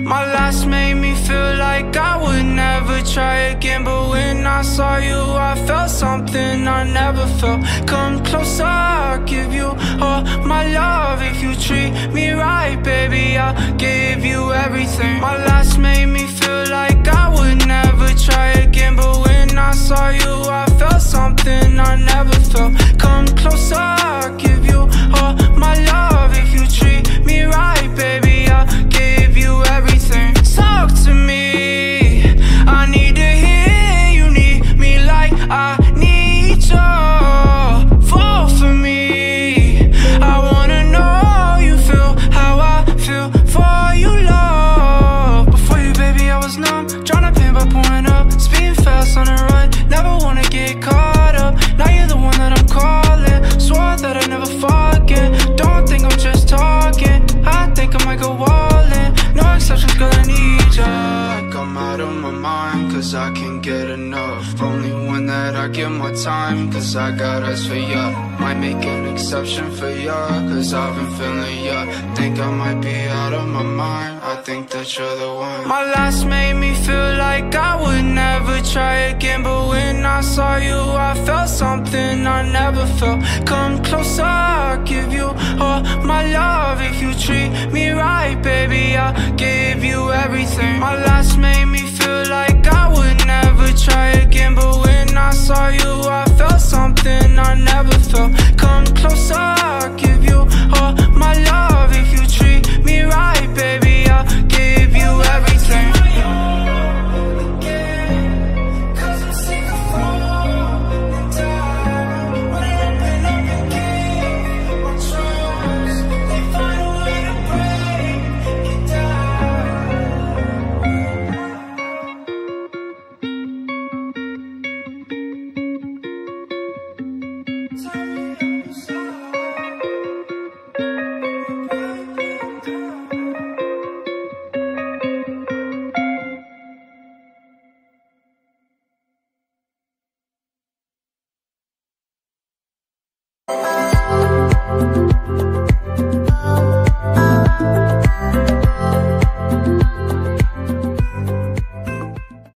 My last made me feel like I would never try again, but when I saw you I felt something I never felt. Come closer, I'll give you all my love. If you treat me right, baby, I'll give you everything. My last made me feel like I would never try again, but when I saw you I felt something I never felt. Come closer, I'll give you all my love. If you treat me right, baby, I'll give you everything. Talk to me, I need to hear you need me like I need you. Fall for me, I wanna know you feel how I feel for you, love. Before you, baby, I was numb, trying to pin by pouring up, speeding fast on the run, never wanna get caught up. Now you're the one that I'm calling, swore that I'd never forget. Don't think I'm just talking, I think I might go all in. No exceptions, girl, I need ya. I'm out of my mind, cause I can't get enough. Only one that I give my time, cause I got eyes for ya. Might make an exception for ya, cause I've been feeling ya. Think I might be out of my mind, I think that you're the one. My last made me feel like I would never try again, but when I saw you I felt something I never felt. Come closer, I'll give you all my love. If you treat me right, baby, I'll give you everything. My last made me feel like I would never try again, but when I saw you I felt something I never felt. Come closer, I'll give you all my love. If you treat me right, baby, I'll give you everything.